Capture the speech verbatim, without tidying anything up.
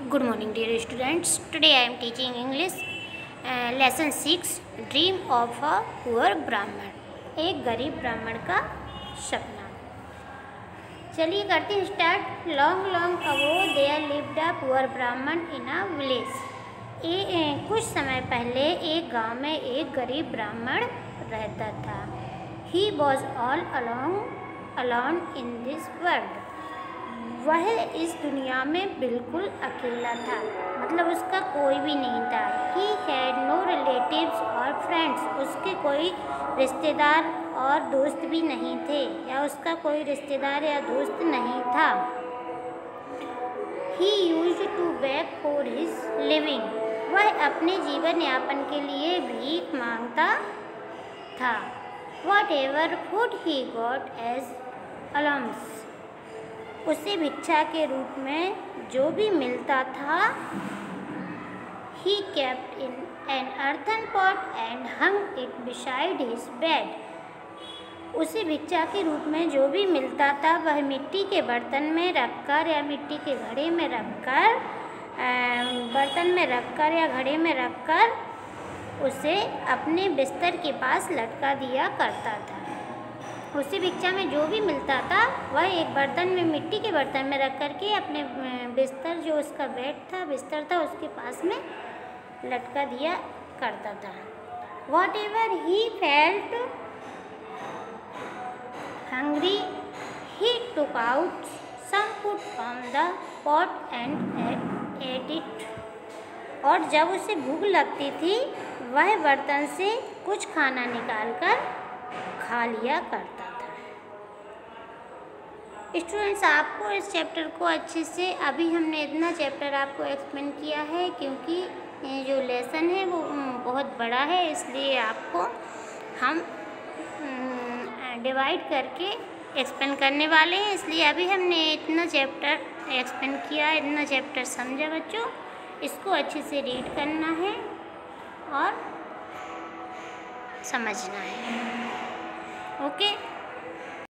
Good morning, dear students. Today I am teaching English uh, lesson six. Dream of a poor Brahman. एक गरीब ब्राह्मण का सपना। चलिए करते हैं start. Long long ago there lived a poor Brahmin in a village. ए कुछ समय पहले एक गांव में एक गरीब ब्राह्मण रहता था। He was all alone alone in this world. वह इस दुनिया में बिल्कुल अकेला था, मतलब उसका कोई भी नहीं था। ही हैड नो रिलेटिव्स और फ्रेंड्स। उसके कोई रिश्तेदार और दोस्त भी नहीं थे, या उसका कोई रिश्तेदार या दोस्त नहीं था। He used to beg for his living. वह अपने जीवन यापन के लिए भीख मांगता था। Whatever food he got as alms. उसे भिक्षा के रूप में जो भी मिलता था, he kept in an earthen pot and hung it beside his bed. उसे भिक्षा के रूप में जो भी मिलता था वह मिट्टी के बर्तन में रखकर या मिट्टी के घड़े में रखकर बर्तन में रखकर या घड़े में रखकर उसे अपने बिस्तर के पास लटका दिया करता था। उसे भिक्षा में जो भी मिलता था वह एक बर्तन में मिट्टी के बर्तन में रख कर के अपने बिस्तर, जो उसका बेड था, बिस्तर था, उसके पास में लटका दिया करता था। Whatever he felt hungry he took out some food from the pot and ate it. और जब उसे भूख लगती थी वह बर्तन से कुछ खाना निकालकर खा लिया करता था। स्टूडेंट्स, आपको इस चैप्टर को अच्छे से, अभी हमने इतना चैप्टर आपको एक्सप्लेन किया है क्योंकि ये जो लेसन है वो बहुत बड़ा है, इसलिए आपको हम डिवाइड करके एक्सप्लेन करने वाले हैं। इसलिए अभी हमने इतना चैप्टर एक्सप्लेन किया, इतना चैप्टर समझा बच्चों। इसको अच्छे से रीड करना है और समझना है। ओके।